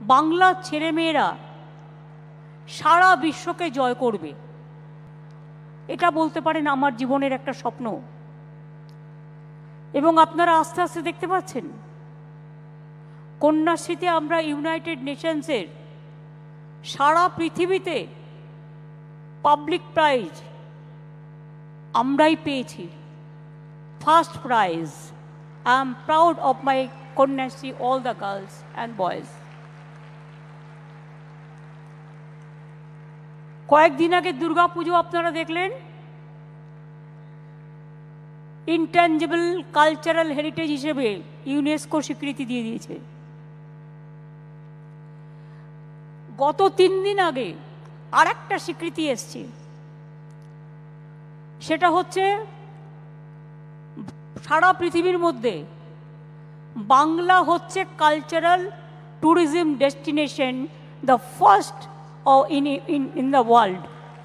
বাংলার ছেলেমেয়েরা সারা বিশ্বকে জয় করবে, এটা বলতে পারেন আমার জীবনের একটা স্বপ্ন। এবং আপনারা আস্তে আস্তে দেখতে পাচ্ছেন কন্যাশ্রীতে আমরা ইউনাইটেড নেশনসের সারা পৃথিবীতে পাবলিক প্রাইজ আমরাই পেয়েছি, first prize. I am proud of my Kanyashree, all the girls and boys. কয়েকদিন আগে দুর্গাপুজো আপনারা দেখলেন, ইনট্যাঞ্জিবল কালচারাল হেরিটেজ হিসেবে ইউনেস্কো স্বীকৃতি দিয়ে দিয়েছে। গত 3 দিন আগে আর একটা স্বীকৃতি এসছে, সেটা হচ্ছে সারা পৃথিবীর মধ্যে বাংলা হচ্ছে cultural tourism destination, the first in the world।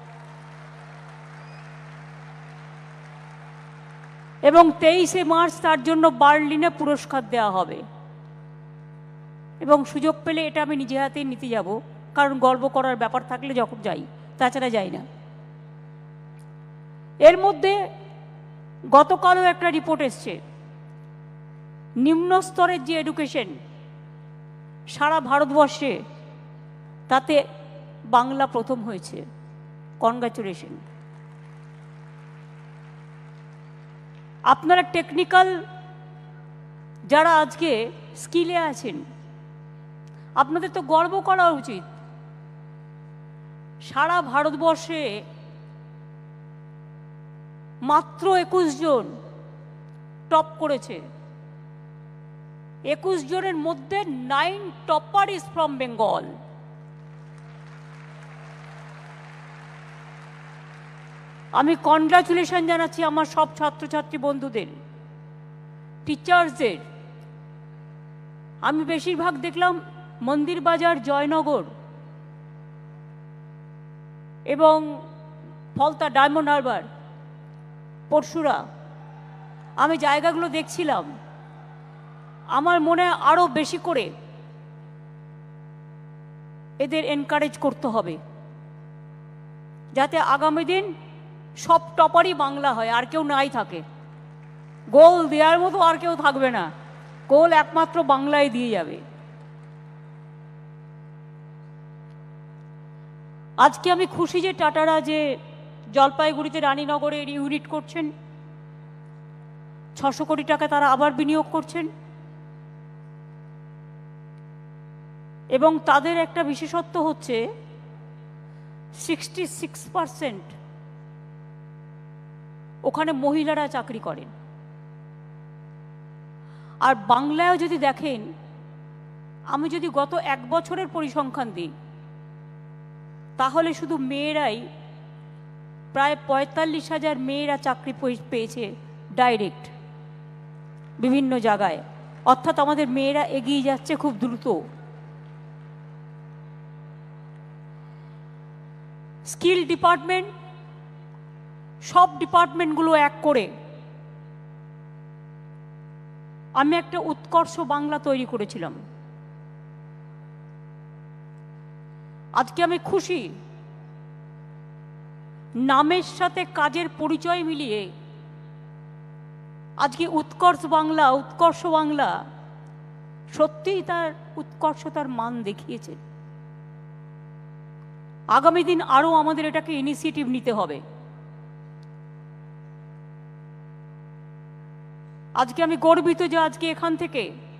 এবং 23শে মার্চ তার জন্য বার্লিনে পুরস্কার দেওয়া হবে। এবং সুযোগ পেলে এটা আমি নিজে হাতে নিতে যাব, কারণ গর্ব করার ব্যাপার থাকলে যখন যাই, তাছাড়া যাই না। এর মধ্যে গতকালও একটা রিপোর্ট এসছে, নিম্ন স্তরের যে এডুকেশন সারা ভারতবর্ষে, তাতে বাংলা প্রথম হয়েছে। কনগ্রাচুলেশন। আপনারা টেকনিক্যাল যারা আজকে স্কিলে আছেন, আপনাদের তো গর্ব করা উচিত। সারা ভারতবর্ষে মাত্র 21 জন টপ করেছে। 21 জনের মধ্যে 9 টপার ইজ ফ্রম বেঙ্গল। আমি কনগ্রাচুলেশন জানাচ্ছি আমার সব ছাত্রছাত্রী বন্ধুদের, টিচার্সদের। আমি বেশিরভাগ দেখলাম মন্দির বাজার, জয়নগর এবং ফলতা, ডায়মন্ড হারবার, পরশুরা, আমি জায়গাগুলো দেখছিলাম। আমার মনে হয় আরো বেশি করে এদের এনকারেজ করতে হবে, যাতে আগামী দিন সব টপারই বাংলা হয়, আর কেউ নাই থাকে। গোল দেওয়ার মতো আর কেউ থাকবে না, গোল একমাত্র বাংলায় দিয়ে যাবে। আজকে আমি খুশি যে টাটারা যে জলপাইগুড়িতে রানীনগরে ইউনিট করছেন, 600 কোটি টাকা তারা আবার বিনিয়োগ করছেন। এবং তাদের একটা বিশেষত্ব হচ্ছে 66% ওখানে মহিলারা চাকরি করেন। আর বাংলায়ও যদি দেখেন, আমি যদি গত 1 বছরের পরিসংখ্যান দিই, তাহলে শুধু মেয়েরাই প্রায় 45,000 মেয়েরা চাকরি পেয়েছে ডাইরেক্ট বিভিন্ন জায়গায়। অর্থাৎ আমাদের মেয়েরা এগিয়ে যাচ্ছে খুব দ্রুত। স্কিল ডিপার্টমেন্ট, সব ডিপার্টমেন্টগুলো এক করে আমি একটা উৎকর্ষ বাংলা তৈরি করেছিলাম। আজকে আমি খুশি, নামের সাথে কাজের পরিচয় মিলিয়ে আজকে উৎকর্ষ বাংলা সত্যিই তার উৎকর্ষতার মান দেখিয়েছে। আগামী দিন আরো আমাদের এটাকে ইনিশিয়েটিভ নিতে হবে। আজকে আমি গর্বিত যে আজকে এখান থেকে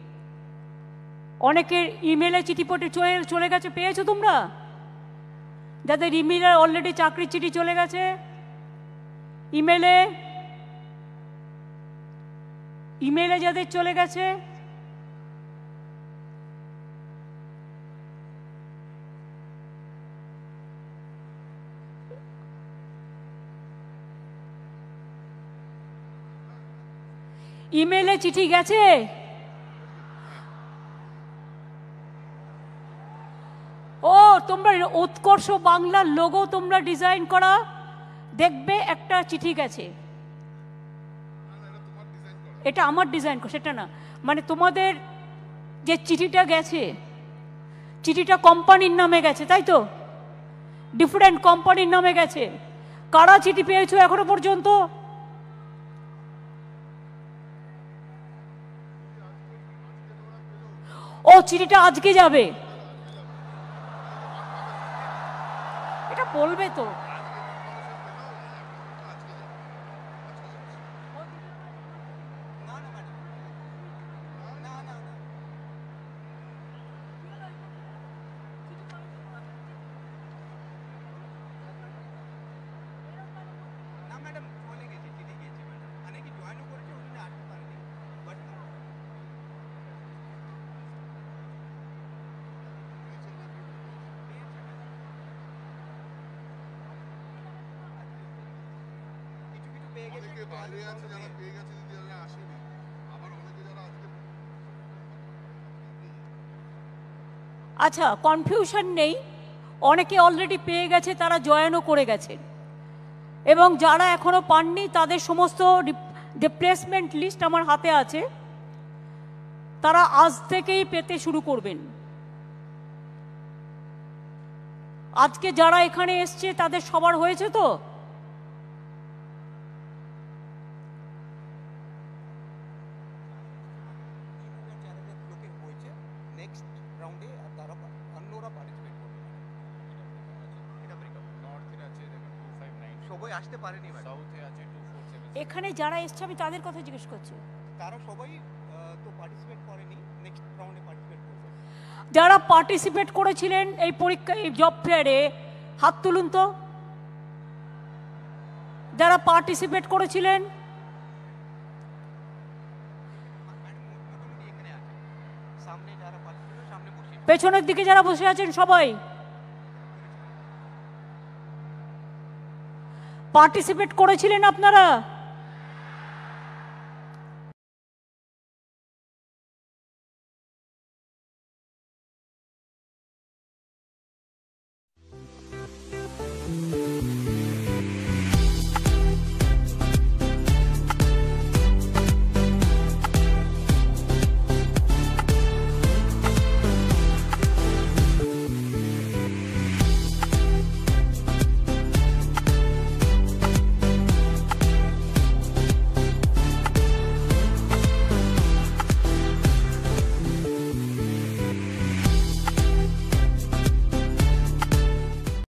অনেকের ইমেলে চিঠিপটে চলে গেছে, পেয়েছো তোমরা? যাদের ইমেলে অলরেডি চাকরির চিঠি চলে গেছে, ইমেলে যাদের চলে গেছে, ইমেলে চিঠি গেছে? ও তোমরা উৎকর্ষ বাংলার লোগো তোমরা ডিজাইন করা দেখবে, একটা চিঠি গেছে। এটা আমার ডিজাইন, সেটা না, মানে তোমাদের যে চিঠিটা গেছে, চিঠিটা কোম্পানির নামে গেছে, তাই তো? ডিফারেন্ট কোম্পানির নামে গেছে। কারা চিঠি পেয়েছো এখনো পর্যন্ত? ও, চিঠিটা আজকে যাবে, এটা বলবে তো। আচ্ছা, কনফিউশন নেই, অনেকে অলরেডি পেয়ে গেছে, তারা জয়েনও করে গেছেন, এবং যারা এখনো পাননি তাদের সমস্ত রিপ্লেসমেন্ট লিস্ট আমার হাতে আছে, তারা আজ থেকেই পেতে শুরু করবেন। আজকে যারা এখানে এসছে তাদের সবার হয়েছে তো? এখানে যারা এসছে আমি তাদের কথা জিজ্ঞেস করছি। তারা সবাই তো পার্টিসিপেট করেনি, নেক্সট রাউন্ডে পার্টিসিপেট করবে। যারা পার্টিসিপেট করেছিলেন এই পরীক্ষায়, এই জব ফেয়ারে, হাত তুলুন তো। যারা পার্টিসিপেট করেছিলেন, পেছনের দিকে যারা বসে আছেন সবাই পার্টিসিপেট করেছিলেন আপনারা?